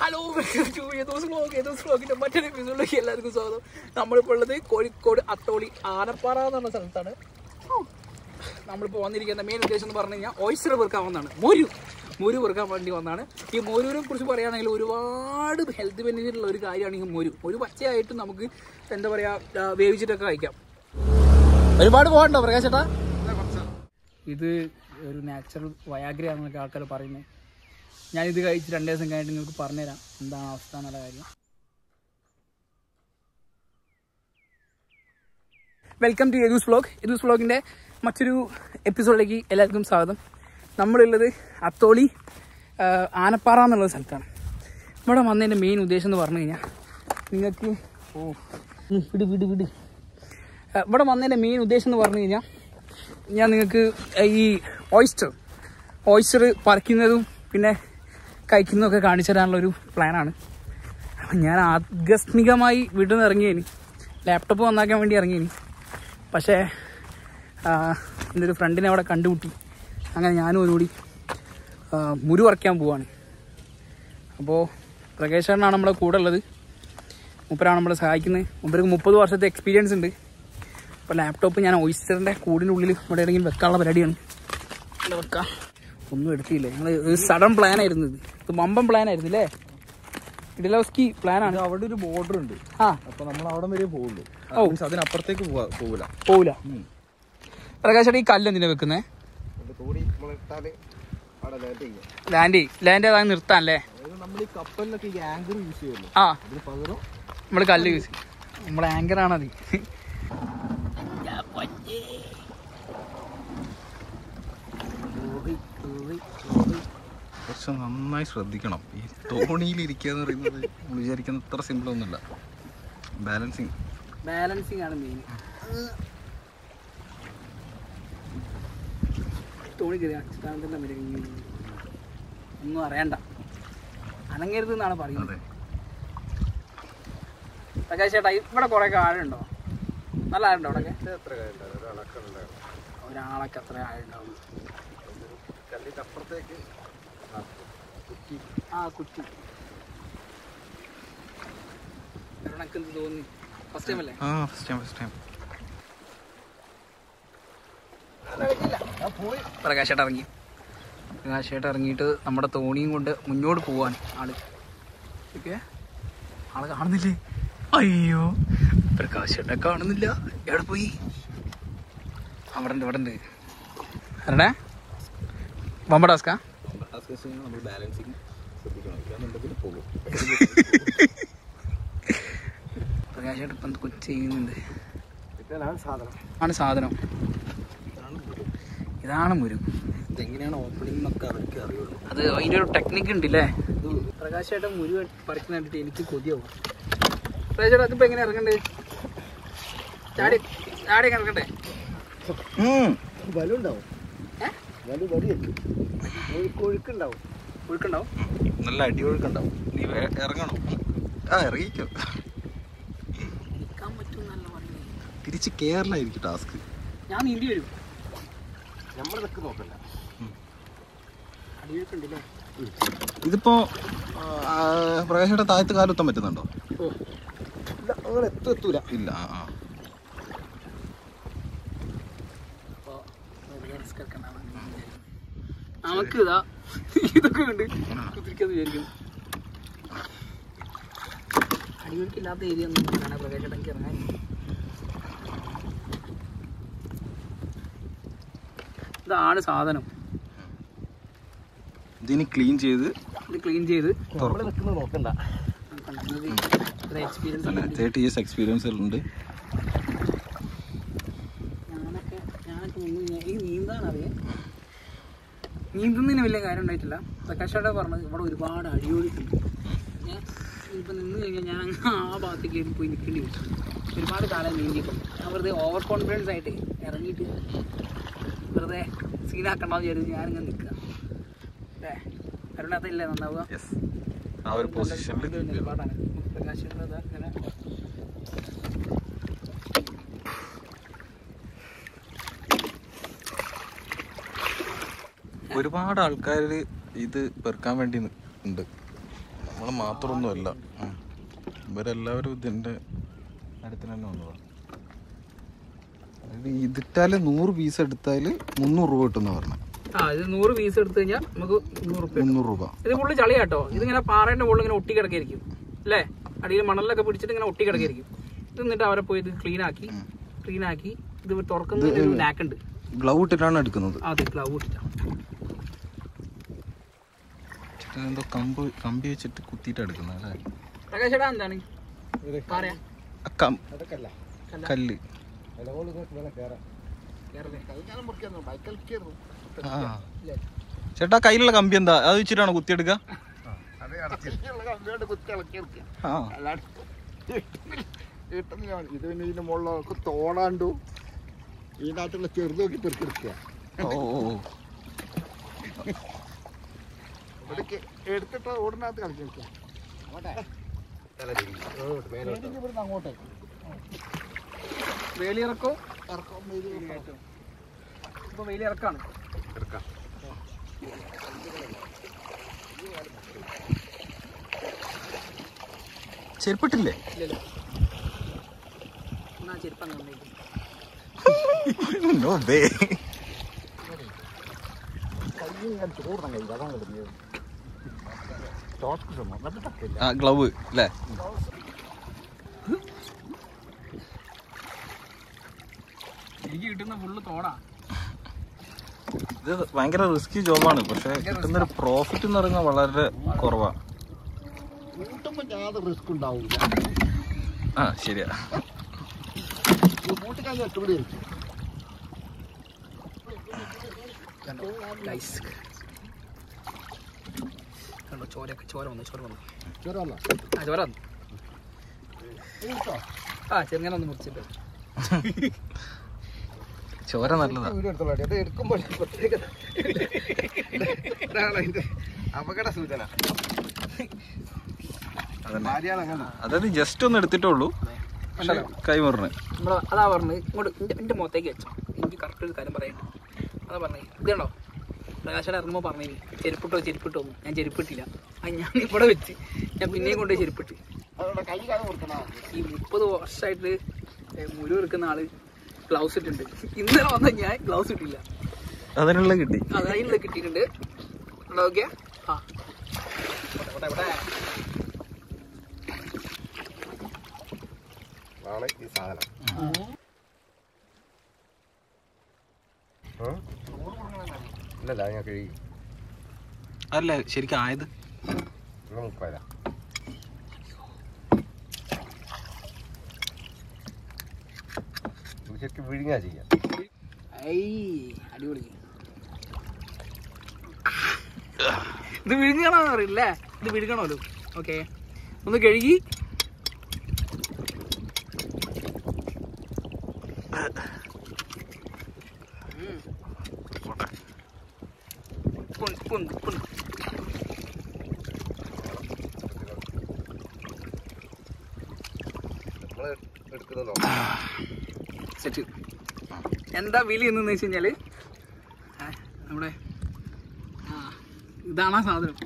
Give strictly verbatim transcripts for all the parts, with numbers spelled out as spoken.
Hello welcome to Yadu's vlog. Yadu's വ്ലോഗിൻ്റെ മറ്റൊരു എപ്പിസോഡിലേക്ക് എല്ലാവർക്കും സ്വാഗതം. നമ്മളിപ്പോൾ ഉള്ളത് കോഴിക്കോട് അത്തോളി ആനപ്പാറ എന്ന് പറഞ്ഞ സ്ഥലത്താണ്. നമ്മളിപ്പോൾ വന്നിരിക്കുന്ന മെയിൻ ഉദ്ദേശം എന്ന് പറഞ്ഞു കഴിഞ്ഞാൽ ഓയിസ്റ്റർ പെറുക്കാൻ വന്നതാണ്. മോരു മോരു പെറുക്കാൻ വേണ്ടി വന്നതാണ്. ഈ മോരുവിനെ കുറിച്ച് പറയുകയാണെങ്കിൽ ഒരുപാട് ഹെൽത്ത് ബെനിഫിറ്റ് ഉള്ള ഒരു കാര്യമാണ് ഈ മോരു. ഒരു പച്ചയായിട്ട് നമുക്ക് എന്താ പറയുക വേവിച്ചിട്ടൊക്കെ കഴിക്കാം. ഒരുപാട് പോകണ്ടോ പ്രകാശ് ചേട്ടാ? ഇത് ഒരു നാച്ചുറൽ വയാഗ്ര എന്നൊക്കെ ആൾക്കാർ പറയുന്നത്. ഞാനിത് കഴിച്ച് രണ്ട് ദിവസം കഴിഞ്ഞിട്ട് നിങ്ങൾക്ക് പറഞ്ഞുതരാം എന്താണ് അവസ്ഥ എന്നുള്ള കാര്യം. Welcome to Yadu's vlog. Yadu's വ്ലോഗിൻ്റെ മറ്റൊരു എപ്പിസോഡിലേക്ക് എല്ലാവർക്കും സ്വാഗതം. നമ്മളുള്ളത് അത്തോളി ആനപ്പാറ എന്നുള്ള സ്ഥലത്താണ്. ഇവിടെ വന്നതിൻ്റെ മെയിൻ ഉദ്ദേശം എന്ന് പറഞ്ഞു കഴിഞ്ഞാൽ നിങ്ങൾക്ക് ഓ വിട് വിട് വിട് ഇവിടെ വന്നതിൻ്റെ മെയിൻ ഉദ്ദേശം എന്ന് പറഞ്ഞു കഴിഞ്ഞാൽ ഞാൻ നിങ്ങൾക്ക് ഈ ഓയിസ്റ്റർ ഓയിസ്റ്റർ പറിക്കുന്നതും പിന്നെ കഴിക്കുന്നതൊക്കെ കാണിച്ചു തരാനുള്ളൊരു പ്ലാനാണ്. അപ്പം ഞാൻ ആകസ്മികമായി വീട്ടിൽ നിന്ന് ഇറങ്ങിയേനി, ലാപ്ടോപ്പ് നന്നാക്കാൻ വേണ്ടി ഇറങ്ങിയേനി. പക്ഷേ എൻ്റെ ഒരു ഫ്രണ്ടിനെ അവിടെ കണ്ടുമുട്ടി. അങ്ങനെ ഞാനും ഒരുകൂടി മുരു പറിക്കാൻ പോവാണ്. അപ്പോൾ പ്രകേശനാണ് നമ്മളെ കൂടെ ഉള്ളത്. മൂപ്പരാണ് നമ്മളെ സഹായിക്കുന്നത്. മൂപ്പർക്ക് മുപ്പത് വർഷത്തെ എക്സ്പീരിയൻസ് ഉണ്ട്. അപ്പോൾ ലാപ്ടോപ്പ് ഞാൻ ഓയിസ്റ്ററിൻ്റെ കൂടിൻ്റെ ഉള്ളിൽ ഇവിടെ എവിടെയെങ്കിലും വെക്കാനുള്ള പരിപാടിയാണ്. ഇവിടെ വെക്കാം. ഒന്നും എടുത്തില്ലേ, ഞങ്ങൾ ഒരു സഡൻ പ്ലാൻ ആയിരുന്നു. ഇത് ഇത് മമ്പം പ്ലാൻ ആയിരുന്നു അല്ലേ? ഇഡലോസ്കി പ്ലാനാണ്. അവിടെ ഒരു ബോർഡർ ഉണ്ട്. ആ അപ്പോൾ നമ്മൾ അവിടെ വരെ പോകുള്ളൂ. ഓ അതിനപ്പുറത്തേക്ക് പോകില്ല പോകില്ല പ്രകാശ്, ഈ കല്ല് എന്തിനാ വെക്കുന്നേ? ലാൻഡ് ലാൻഡ് അതാണ് നിർത്താൻ അല്ലേ? ആ നമ്മള് കല്ല് യൂസ് ചെയ്യും. നമ്മളെ ആങ്കറാണത്. കുറച്ച് നന്നായി ശ്രദ്ധിക്കണം. ഈ തോണിയിൽ ഇരിക്കുക എന്ന് പറയുന്നത് നമ്മൾ വിചാരിക്കുന്ന അത്ര സിമ്പിൾ ഒന്നുമല്ല. ബാലൻസിങ് ബാലൻസിങ് ആണ് മെയിൻ. തോണി കയറി അച്ഛൻ്റെ ഒന്നും അറിയണ്ട, അനങ്ങരുത് എന്നാണ് പറയുന്നത്. പ്രകാശ് ചേട്ടാ, ഇവിടെ കുറെ ആഴുണ്ടോ? നല്ല ആഴുണ്ടോ അവിടെ? ഒരാളൊക്കെ അത്ര ആഴുണ്ടാവും. അപ്പുറത്തേക്ക് ആ കുറ്റി എന്ത് തോന്നി? ഫസ്റ്റ് ടൈം അല്ലേ? ആ ഫസ്റ്റ് ടൈം ഫസ്റ്റ് ടൈം പ്രകാശേട്ട ഇറങ്ങി. പ്രകാശേട്ട ഇറങ്ങിയിട്ട് നമ്മുടെ തോണിയും കൊണ്ട് മുന്നോട്ട് പോവാൻ ആള്. ഓക്കെ, ആള് കാണുന്നില്ലേ? അയ്യോ, പ്രകാശേട്ട കാണുന്നില്ല. എവിടെ പോയി? അവിടെ ഉണ്ട്, ഇവിടെ ഉണ്ട്. അരടേ ബൊമ്പ ടാസ്കാ? പ്രകാശേട്ട ഇപ്പം കൊച്ചു ചെയ്യുന്നുണ്ട്. ആണ് സാധനം. ഇതാണ് മുരു. ഇതെങ്ങനെയാണ് ഓപ്പണിംഗ് എന്നൊക്കെ അവർക്ക് അറിയുള്ളൂ. അത് അതിൻ്റെ ഒരു ടെക്നിക്ക് ഉണ്ടല്ലേ? പ്രകാശേട്ടൻ മുരു പറിക്കുന്ന കണ്ടിട്ട് എനിക്ക് കൊതിയാവും. പ്രകാശേട്ട അതിപ്പോൾ എങ്ങനെ ഇറങ്ങണ്ടേ? ചാടി ചാടി ഇറങ്ങണ്ടേ? ബലുണ്ടാവും, ഒഴുക്കുണ്ടാവും, ഒഴുക്കുണ്ടാവും, നല്ല അടിയൊഴുക്കുണ്ടാവും. നീ ഇറങ്ങണം. ആ ഇറങ്ങിക്കോ. നിൽക്കാൻ പറ്റുമെന്നല്ല പറയുന്നത്. തിരിച്ച് കേരളായിരിക്കും ടാസ്ക്. ഞാൻ നീന്തി വരും. നമ്മളിതൊക്കെ നോക്കണ്ട. അടിയൊഴുക്കുണ്ടല്ലേ? ഇതിപ്പോ പ്രകാശയുടെ താഴത്ത് കാലെത്താൻ പറ്റുന്നുണ്ടോ? ഓ ഇല്ല, അങ്ങനെ എത്തും എത്തൂല. ഇല്ല. ആ ആ നമുക്ക് ഇതാ ഇതൊക്കെ ഉണ്ട് കുത്തിരിക്കാന്ന് വിചാരിക്കുന്നു. അടിയൊഴുക്കില്ലാത്ത ഏരിയ ഒന്നും കാണാൻ പ്രകാശേട്ടൻ ഇറങ്ങാൻ. ഇതാണ് സാധനം. ഇതിനി ക്ലീൻ ചെയ്ത് ഇത് ക്ലീൻ ചെയ്ത് നിൽക്കുന്നത് നോക്കണ്ട. എക്സ്പീരിയൻസ് തേർട്ടി ഇയേഴ്സ് എക്സ്പീരിയൻസ് ഉണ്ട്. ഞാനൊക്കെ ഞാനൊക്കെ നിന്ന് ഈ നീന്താനറിയാം. നീന്തുന്നതിന് വലിയ കാര്യം ഉണ്ടായിട്ടില്ല. പ്രകാശോടെ പറഞ്ഞത് ഇവിടെ ഒരുപാട് അടിയൊഴുക്കുണ്ട്. ഞാൻ ഇപ്പം നിന്ന് കഴിഞ്ഞാൽ ഞാൻ അങ്ങ് ആ ഭാഗത്തേക്ക് പോയി നിൽക്കേണ്ടി വരും. ഒരുപാട് കാലം നീന്തിയപ്പോൾ ഞാൻ വെറുതെ ഓവർ കോൺഫിഡൻസ് ആയിട്ട് ഇറങ്ങിയിട്ട് വെറുതെ സീനാക്കണ്ടെന്ന് വിചാരിച്ച് ഞാനിങ്ങനെ നിൽക്കുക. അല്ലേ അരുണാത്തല്ലേ നന്നാവുക? ആ ഒരു പൊസിഷനിൽ ഒരുപാടാണ് പ്രകാശിക്കുന്നത്. ഇങ്ങനെ ഒരുപാട് ആൾക്കാർ ഇത് പെറുക്കാൻ വേണ്ടി ഉണ്ട്. നമ്മൾ മാത്രമൊന്നുമല്ല, ഇവരെല്ലാവരും ഇതിൻ്റെ കാര്യത്തിന് തന്നെ വന്നതാണ്. അതായത് ഇതിട്ടാല് നൂറ് പീസ് എടുത്താൽ മുന്നൂറ് രൂപ കിട്ടുന്ന പറഞ്ഞത്. ആ ഇത് നൂറ് പീസ് എടുത്തു കഴിഞ്ഞാൽ നമുക്ക് മുന്നൂറ് രൂപ മുന്നൂറ് രൂപ. ഇത് ഫുള്ള് ചളിയാട്ടോ. ഇതിങ്ങനെ പാറേന്റെ മുകളിൽ ഇങ്ങനെ ഒട്ടി കിടക്കായിരിക്കും അല്ലേ, അടിയിൽ മണലൊക്കെ പിടിച്ചിട്ട് ഇങ്ങനെ ഒട്ടി കിടക്കായിരിക്കും. ഇത് എന്നിട്ട് അവരെ പോയി ഇത് ക്ലീൻ ആക്കി ക്ലീൻ ആക്കി ഇത് തുറക്കുന്നതിന് ഒരു നാക്കുണ്ട്. ഗ്ലൗ ഇട്ടിട്ടാണ് എടുക്കുന്നത്. അതെ, ഗ്ലൗ ഇട്ടിട്ടാണ്. എന്തോ കമ്പ് കമ്പി വെച്ചിട്ട് കുത്തിയിട്ട് എടുക്കുന്നത് അല്ലേ? പ്രകാശേടാ എന്താണ് പറയാ? കല്ല്. ചേട്ടാ കയ്യിലുള്ള കമ്പി എന്താ അത് വെച്ചിട്ടാണോ കുത്തിയെടുക്കുക? ഇത് പിന്നെ ഇതിന്റെ മുകളിലൊക്കെ തോടാണ്ടു ഇതിനകത്തുള്ള ചെറുത് നോക്കി പെറുക്കെടുക്കുക. എടുത്തിട്ട് ഓടിനകത്ത് കളിക്കുക. അങ്ങോട്ടേ വേലിയിറക്കോ ഇപ്പൊ വേലിയിറക്കാണ്. ചെരുപ്പിട്ടില്ലേ? ഗ്ലൗ അല്ലേ? എനിക്ക് കിട്ടുന്ന ഫുള്ള് തോടാ. ഇത് ഭയങ്കര റിസ്കി ജോബാണ്, പക്ഷെ കിട്ടുന്നൊരു പ്രോഫിറ്റ് എന്ന് പറയുന്നത് വളരെ കുറവാണ്. റിസ്ക് ഉണ്ടാവില്ല. ആ ശരിയാ. കണ്ടോ ചോരൊക്കെ ചോര വന്നു ചോര വന്നു ചോര വന്നോ? ആ ചോര വന്നു. ആ ചെറുങ്ങനെ ഒന്ന് മുറിച്ചിട്ട് ചോര നല്ലതാ. എടുക്കുമ്പോൾ അപകട സൂചന. അതായത് ജസ്റ്റ് ഒന്ന് എടുത്തിട്ടുള്ളൂ, കൈമുറിന്. നമ്മളെ അതാ പറഞ്ഞത് ഇങ്ങോട്ട് എൻ്റെ എൻ്റെ മുഖത്തേക്ക് വെച്ചോ. എനിക്ക് കറക്റ്റ് ഒരു കാര്യം പറയണ്ട. അതാ പറഞ്ഞത് ഇതുണ്ടോ പ്രകാശയുടെ ഇറങ്ങുമ്പോൾ പറഞ്ഞു ചെരുപ്പിട്ടോ ചെരുപ്പിട്ടോ ഒന്നും. ഞാൻ ചെരുപ്പിട്ടില്ല. അത് ഞാൻ ഇവിടെ വെച്ച് ഞാൻ പിന്നെയും കൊണ്ടുപോയി ചെരുപ്പിട്ട്. ഈ മുപ്പത് വർഷമായിട്ട് മുരു എടുക്കുന്ന ആള് ഗ്ലൗസ് ഇട്ടുണ്ട്. ഇന്നലെ വന്ന ഞാൻ ഗ്ലൗസ് ഇട്ടില്ല. അതിനുള്ള കിട്ടി, അതിനുള്ള കിട്ടിയിട്ടുണ്ട്. ഓക്കെ ആ ഈ സാധനം ഇല്ലല്ല ഞാൻ കഴുകി അല്ല ശരിക്കും ആയത് മുപ്പതാ. ശരിക്കും വിഴുങ്ങാ ചെയ്യാം. അടിപൊളി. ഇത് വിഴുങ്ങണമെന്ന് അറിയില്ലേ? ഇത് വിഴുങ്ങണമല്ലോ. ഓക്കെ ഒന്ന് കഴുകി സെറ്റ്. എന്താ വില എന്ന് വെച്ച് കഴിഞ്ഞാല് നമ്മുടെ ഇതാണ് ആ സാധനം.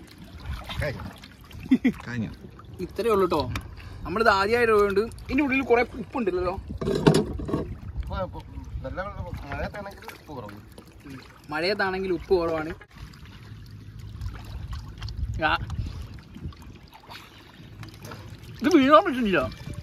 ഇത്രയേ ഉള്ളൂ കേട്ടോ. നമ്മളിത് ആദ്യമായിട്ട് പോയോണ്ട് ഇതിൻ്റെ ഉള്ളിൽ കുറെ ഉപ്പുണ്ടല്ലോ. മഴയത്താണെങ്കിൽ ഉപ്പ് കുറവാണ്. ഇത് വീഴാൻ പറ്റുന്നില്ല.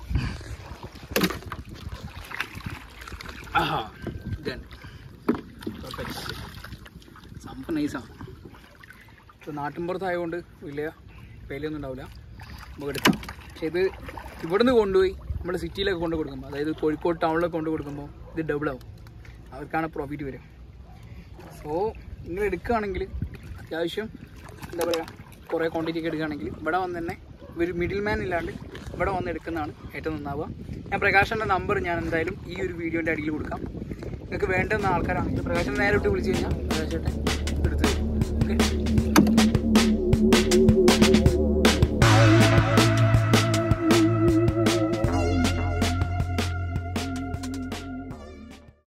സംഭവം നൈസാണ്. ഇപ്പോൾ നാട്ടിൻപുറത്തായതുകൊണ്ട് വലിയ വിലയൊന്നും ഉണ്ടാവില്ല, നമുക്ക് എടുക്കാം. പക്ഷെ ഇത് ഇവിടുന്ന് കൊണ്ടുപോയി നമ്മുടെ സിറ്റിയിലൊക്കെ കൊണ്ട് കൊടുക്കുമ്പോൾ, അതായത് കോഴിക്കോട് ടൗണിലൊക്കെ കൊണ്ട് കൊടുക്കുമ്പോൾ ഇത് ഡബിൾ ആവും. അവർക്കാണ് പ്രോഫിറ്റ് വരും. സോ നിങ്ങൾ എടുക്കുകയാണെങ്കിൽ അത്യാവശ്യം എന്താ പറയുക കുറേ ക്വാണ്ടിറ്റി ഒക്കെ എടുക്കുകയാണെങ്കിൽ ഇവിടെ വന്ന് തന്നെ ഒരു മിഡിൽ മാൻ ഇല്ലാണ്ട് ഇവിടെ വന്ന് എടുക്കുന്നതാണ് ഏറ്റവും നന്നാവുക. ഞാൻ പ്രകാശൻ്റെ നമ്പർ ഞാൻ എന്തായാലും ഈ ഒരു വീഡിയോൻ്റെ അടിയിൽ കൊടുക്കാം. നിങ്ങൾക്ക് വേണ്ടുന്ന ആൾക്കാരാണെങ്കിൽ പ്രകാശൻ നേരെ വിട്ട് വിളിച്ച് കഴിഞ്ഞാൽ പ്രകാശത്തെ എടുത്ത് ഓക്കെ.